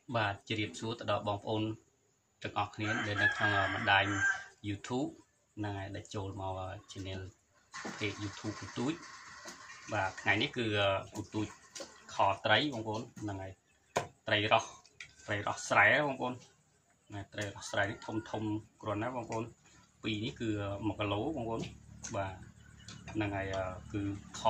បាទជម្រាបសួរទៅដល់បងប្អូនទាំងអស់គ្នាដែលនៅក្នុងបណ្ដាញ YouTube ហ្នឹងហើយដែលចូលមក Channel page YouTube គូទូចបាទថ្ងៃនេះគឺគូទូចខត្រីបងប្អូនហ្នឹងហើយត្រីរ៉ស់ស្រែបងប្អូនណាត្រីរ៉ស់ស្រែនេះធំគ្រាន់ណាបងប្អូនពីនេះគឺ1គីឡូបងប្អូនបាទហ្នឹងហើយគឺខ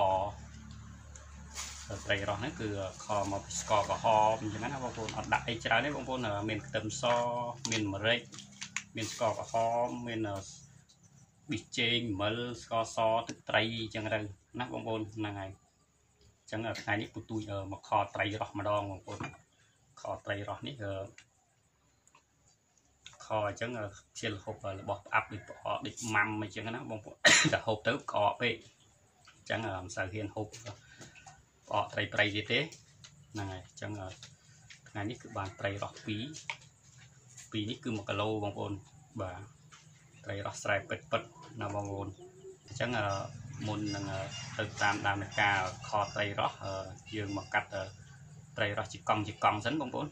ត្រីរ៉ស់ហ្នឹងគឺខមកពីស្ករក្រហមអញ្ចឹងណាបងប្អូនអត់ដាក់អីច្រើនទេបងប្អូនមានខ្ទឹមសមានម្រេចមានស្ករក្រហមមានប៊ីចេងអំបិលស្ករសទឹកត្រីអញ្ចឹងទៅណាបងប្អូនហ្នឹងហើយអញ្ចឹងថ្ងៃនេះពូទូចមកខត្រីរ៉ស់ម្ដងបងប្អូនខត្រីរ៉ស់នេះខអញ្ចឹងជាលហូបរបស់ផ្អាប់ដូចប្រអកដូចម៉ាំអញ្ចឹងណាបងប្អូនតែហូបទៅក្អកពេកអញ្ចឹងមិនសូវហ៊ានហូបផ្អកត្រីប្រៃទៀតទេហ្នឹងហើយអញ្ចឹងថ្ងៃនេះគឺបានត្រីរ៉ស់2នេះគឺ1គីឡូបងប្អូនបាទត្រីរ៉ស់ស្រែពិតណាបងប្អូនអញ្ចឹងមុននឹងទៅតាមដានការខត្រីរ៉ស់យើងមកកាត់ត្រីរ៉ស់ជាកង់សិនបងប្អូន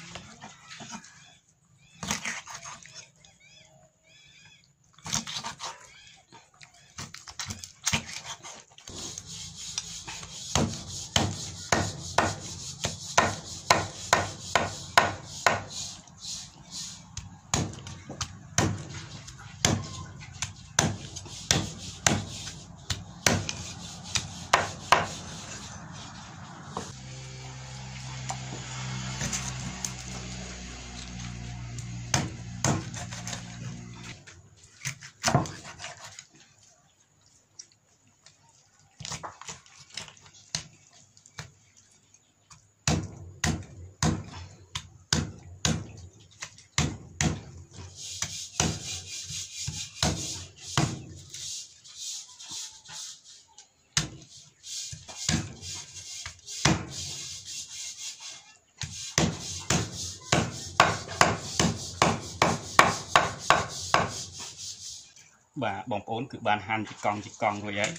បាទបងប្អូនគឺបានហាន់ជាកង់រួចហើយ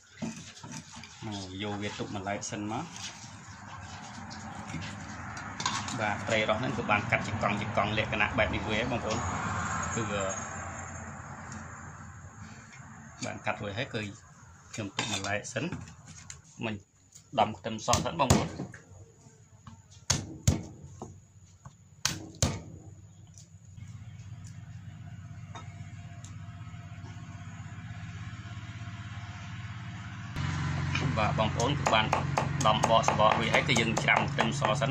យកវាទុកម្លែកសិនមកបាទត្រីរ៉ស់ហ្នឹងគឺបានកាត់ជាកង់លក្ខណៈបែបនេះវាបងប្អូនគឺបានកាត់រួចហើយគឺខ្ញុំទុកម្លែកសិនមិនដំខ្ទឹមសសិនបងប្អូនបាទបងប្អូនគឺបានដំបកសបករួចហើយគឺយើងច្រាំខ្ទឹមសសិន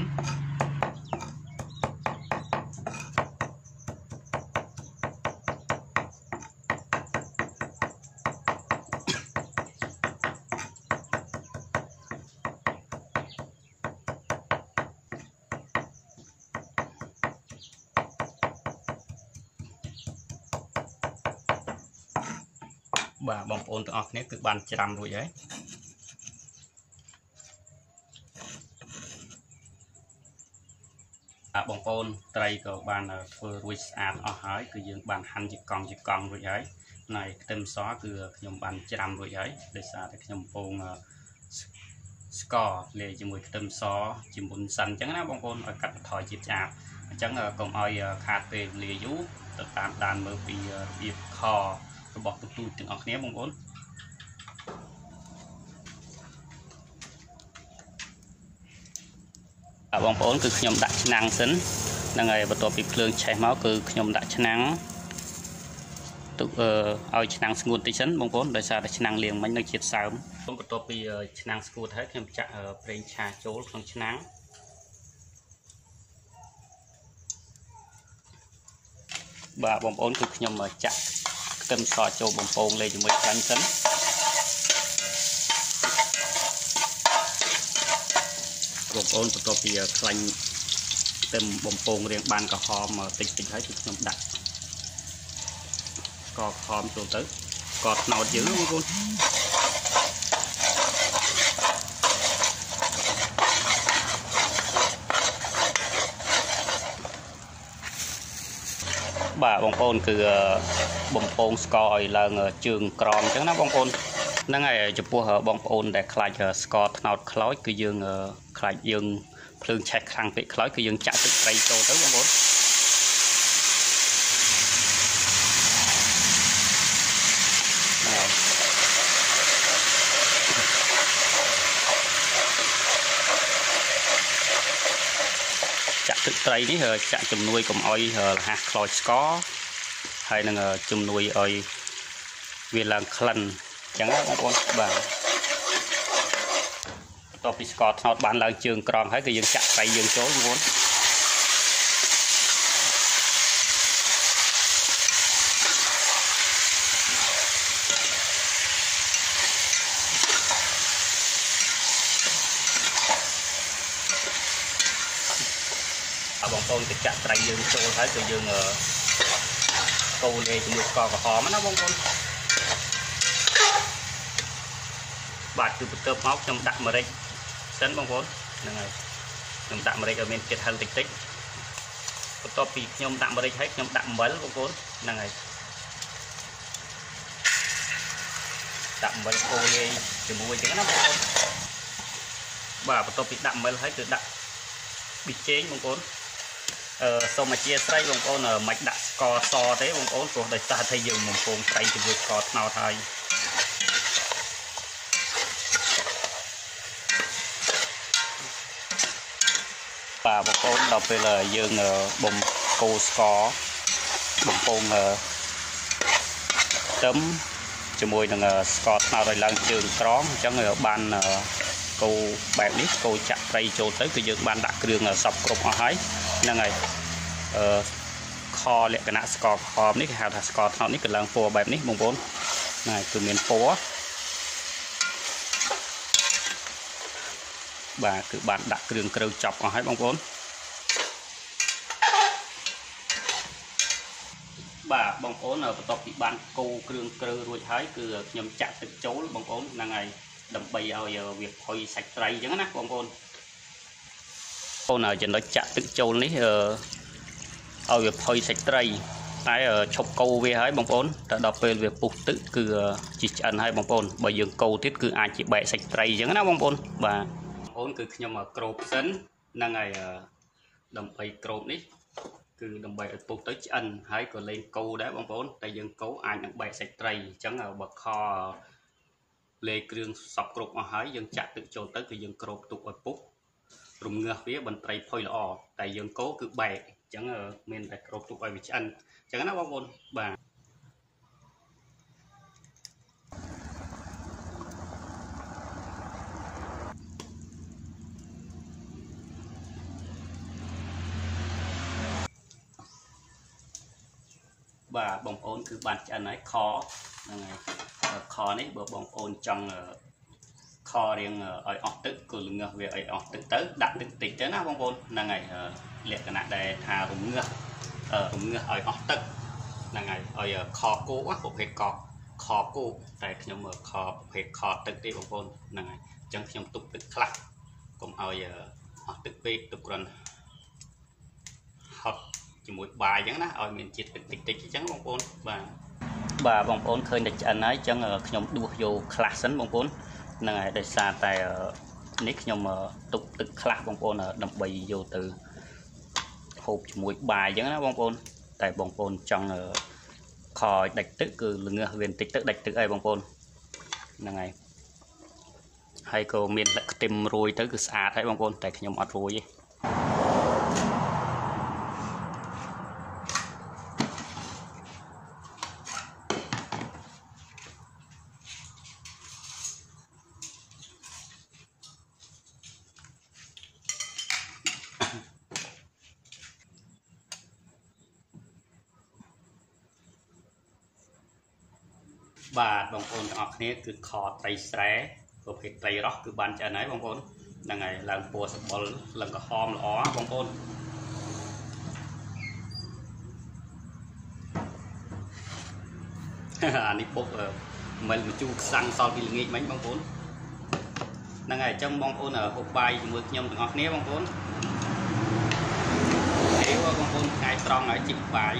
បាទបងប្អូនទាំងអស់គ្នាគឺបានច្រាំរួចហើយបងប្អូនត្រីក៏បានធ្វើរួចស្អាតអស់ហើយគឺយើងបានហាន់ជាកង់រួចហើយហើយខ្ទឹមសគឺខ្ញុំបានច្រាំរួចហើយដោយសារតែខ្ញុំកំពុងស្ករលាយជាមួយខ្ទឹមសជាមុនសិនអញ្ចឹងណាបងប្អូនឲ្យកាត់បន្ថយជាតិចាបអញ្ចឹងកុំឲ្យខាតពេលវេលាយូរទៅតាមដានមើលពីរបៀបខរបស់ពូទូចទាំងអស់គ្នាបងប្អូនបងប្អូនគឺខ្ញុំដាក់ឆ្នាំងសិនហ្នឹងហើយបន្ទាប់ពីភ្លើងឆេះមកគឺខ្ញុំដាក់ឆ្នាំងទុកឲ្យឆ្នាំងស្ងួតតិចសិនបងប្អូនដោយសារតែឆ្នាំងលាងមិញនៅជាតិសើមបន្ទាប់ពីឆ្នាំងស្ងួតហើយខ្ញុំចាក់ប្រេងឆាចូលក្នុងឆ្នាំងបាទបងប្អូនគឺខ្ញុំចាក់ខ្ទឹមសចូលបំពងលេជាមួយខ្លាញ់សិនបងប្អូនបន្ទាប់ពីខ្លាញ់ខ្ទឹមបំពងរាងបានក្រហមតិចហើយគឺខ្ញុំដាក់ស្ករក្រហមចូលទៅស្ករត្នោតយើងបងប្អូនបាទបងប្អូនគឺបំពងស្ករឲ្យឡើងជើងក្រមអញ្ចឹងណាបងប្អូន ហ្នឹងហើយចំពោះបងប្អូនដែលខ្លាចស្ករត្នោតខ្លោចគឺយើងខ្លាចយើងភ្លើងឆេះខ្លាំងពេកខ្លោចគឺយើងចាក់ទឹកត្រីចូលទៅបងប្អូនចាក់ទឹកត្រីនេះចាក់ជំនួយកុំឲ្យរហ័សខ្លោចស្ករហើយនឹងជំនួយឲ្យវាឡើងក្លិនអញ្ចឹងបងប្អូនបាទបន្ទាប់ពីស្ករត្នោតបានឡើងជើងក្រងហើយគឺយើងចាក់ត្រីយើងចូលបងប្អូនបងប្អូនទៅចាក់ត្រីយើងចូលហើយគឺយើងកូរលេជាមួយស្ករក្រហមណាបងប្អូនបាទគឺបន្ទាប់មកខ្ញុំដាក់ម្រេចសិនបងប្អូនហ្នឹងហើយខ្ញុំដាក់ម្រេចឲ្យមានជាតិហឹរតិចតិចបន្ទាប់ពីខ្ញុំដាក់ម្រេចហើយខ្ញុំដាក់អំបិលបងប្អូនហ្នឹងហើយដាក់អំបិលកូរលេជាមួយចឹងណាបងប្អូនបាទបន្ទាប់ពីដាក់អំបិលហើយគឺដាក់ប៊ីចេងបងប្អូនសូមអធិស្ឋានបងប្អូនមិនដាក់ស្ករសទេបងប្អូនព្រោះដោយសារតែយើងបំពងត្រីជាមួយស្ករត្នោតហើយបាទបងប្អូនដល់ពេលយើងបំកូរស្ករបំពងខ្ទឹមជាមួយនឹងស្ករត្នោតឲ្យឡើងជើងក្រងអញ្ចឹងបានកូរបែបនេះកូរចាក់ត្រីចូលទៅគឺយើងបានដាក់គ្រឿងសពគ្រប់អស់ហើយហ្នឹងហើយខលក្ខណៈស្ករក្រហមនេះគេហៅថាស្ករត្នោតនេះគឺឡើងពណ៌បែបនេះបងប្អូនហ្នឹងហើយគឺមានពណ៌បាទគឺបានដាក់គ្រឿងក្រូវចប់អស់ហើយបងប្អូនបាទបងប្អូនបន្ទាប់ពីបានកូរគ្រឿងក្រូវរួចហើយគឺខ្ញុំចាក់ទឹកចូលបងប្អូនហ្នឹងហើយដើម្បីឲ្យវាផុយសាច់ត្រីអញ្ចឹងណាបងប្អូនចំណុចចាក់ទឹកចូលនេះឲ្យវាផុយសាច់ត្រីតែឈប់កូរវាហើយបងប្អូនតែដល់ពេលវាពុះទឹកគឺជីឆ្អិនហើយបងប្អូនបើយើងកូរទៀតគឺអាចជាបែកសាច់ត្រីអញ្ចឹងណាបងប្អូនបាទបងប្អូនគឺខ្ញុំក្របសិនហ្នឹងហើយដើម្បីក្របនេះគឺដើម្បីឲ្យពុះទៅឆ្អិនហើយក៏លេងកូរដែរបងប្អូនតែយើងកូរអាចនឹងបែកសាច់ត្រីអញ្ចឹងបើខលេគ្រឿងសពគ្រប់អស់ហើយយើងចាក់ទឹកចូលទៅគឺយើងក្របទុកឲ្យពុះរំងាស់វាបន្ត្រីផុយល្អតែយើងកូរគឺបែកអញ្ចឹងមានតែក្របទុកឲ្យវាឆ្អិនអញ្ចឹងណាបងប្អូនបាទបាទបងប្អូនគឺបានឆ្អិនហើយខហ្នឹងហើយខនេះបើបងប្អូនចង់ខរៀងឲ្យអស់ទឹកគឺល្ងឹះវាឲ្យអស់ទឹកទៅដាក់ទឹកតិចទៅណាបងប្អូនហ្នឹងហើយលក្ខណៈដែលថារងាស់ឲ្យអស់ទឹកហ្នឹងហើយឲ្យខគោប្រភេទខគោតែខ្ញុំខប្រភេទខទឹកទេបងប្អូនហ្នឹងហើយអញ្ចឹងខ្ញុំទុកទឹកខ្លះកុំឲ្យអស់ទឹកពេកទុកគ្រាន់ហត់ជាមួយបាយអញ្ចឹងណាឲ្យមានជាតិទឹកតិចអញ្ចឹងបងប្អូនបាទបងប្អូនឃើញតែឆ្អិនហើយអញ្ចឹងខ្ញុំដួសយកខ្លះសិនបងប្អូនហ្នឹងហើយដោយសារតែនេះខ្ញុំទុកទឹកខ្លះបងប្អូនដើម្បីយកទៅហូបជាមួយបាយអញ្ចឹងណាបងប្អូនតែបងប្អូនចង់ខឲ្យដាច់ទឹកគឺល្ងឹះវាបន្តិចទៅដាច់ទឹកអីបងប្អូនហ្នឹងហើយក៏មានលក្ខខ្ទឹមរួយទៅគឺស្អាតហើយបងប្អូនតែខ្ញុំអត់រួយទេបាទបងប្អូនទាំងអស់គ្នាគឺខត្រីស្រែប្រភេទត្រីរ៉ស់គឺបានឆ្អិនហើយបងប្អូនហ្នឹងហើយឡើងពណ៌សម្បុរឡើងក្រហមល្អបងប្អូនអានេះពុកមិនបញ្ជូរខ្សាំងសល់ពីល្ងាចមិញបងប្អូនហ្នឹងហើយអញ្ចឹងបងប្អូនហូបបាយជាមួយខ្ញុំទាំងអស់គ្នាបងប្អូនហើយបងប្អូនថ្ងៃត្រង់ហើយជីកបាយ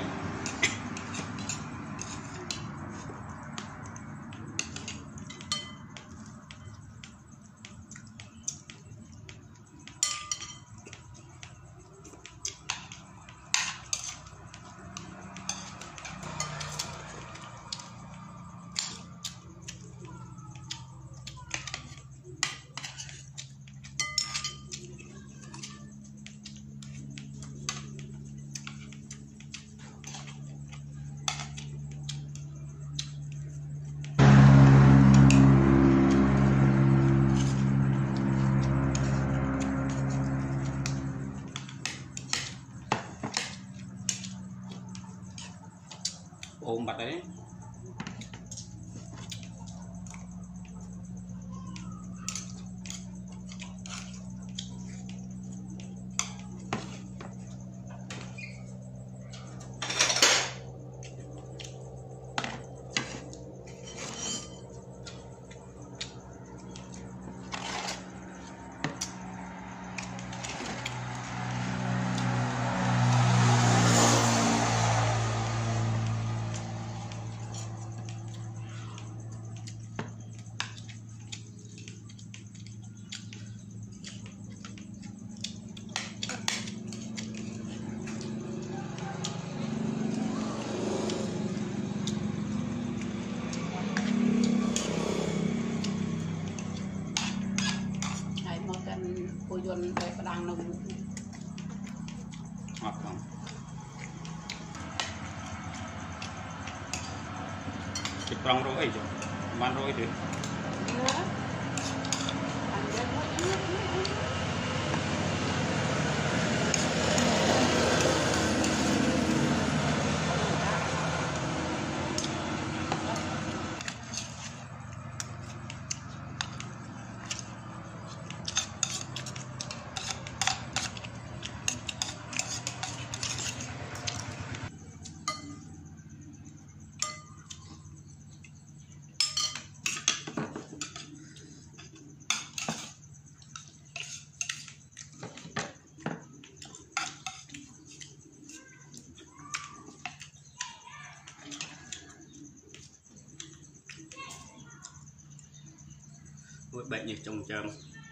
đấy cô dồn về đang nồng ngọt không thịt rong rồi chứ man rồi thì với bệnh như trồng trơm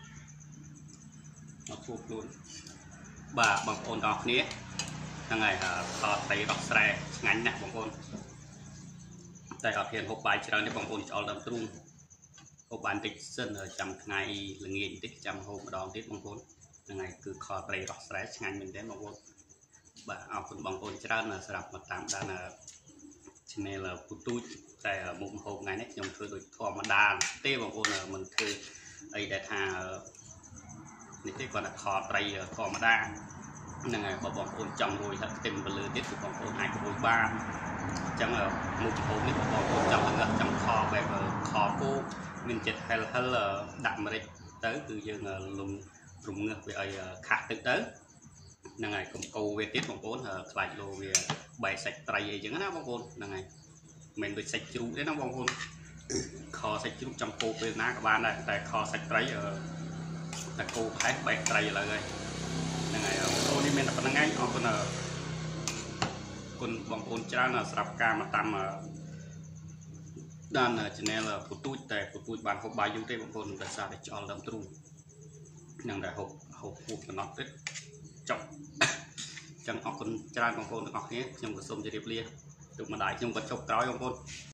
nó phục luôn bà bằng ôn đọc nế thằng này họ thấy đọc xe ngắn nè bằng ôn tại họ hiện hộp bài cho nên bằng ôn cho làm trung hộp bàn tích sân ở trăm ngày là nghiền tích trăm hộp đòn tích bằng ôn thằng này cứ họ thấy đọc xe ngắn mình đến bằng ôn bà ao con bằng ôn cho là sập mặt tạm đã là cho nên là phụ tu tại một hộp ngày nét trong thưa được thò mà đàn tê bằng ôn là mình thưa ấy để thà những cái còn là kho tây kho mà đa nên ngày bọn ôn trong rồi thật tìm và lừa tiếp của bọn ôn 2 của 3 chẳng là một hộp này bọn ôn trong là trong kho về kho cô mình chật hay là đậm mà đây tới từ giờ là lùng rụng ngược về ấy khát tới tới nên ngày cùng câu về tiếp bọn ôn lại đồ về bài sạch tây ấy chẳng nó bọn ôn nên ngày mình được sạch chú đấy nó bọn ôn kho sạch chú trong cô về ná các bạn này tại kho sạch tây là cô thấy bài tây là rồi nên ngày cô đi mình là phần ngay còn bọn ôn cha là sập ca mà tầm đàn cho nên là phụ tui bàn hộp bài du tê bọn ôn để sao để cho làm tru nhưng đại hộp phụ của nó rất trọng chẳng học con cha bọn ôn được học nhé trong cuộc sống chơi điệp lia được mà đại trong vật chọc trói bọn ôn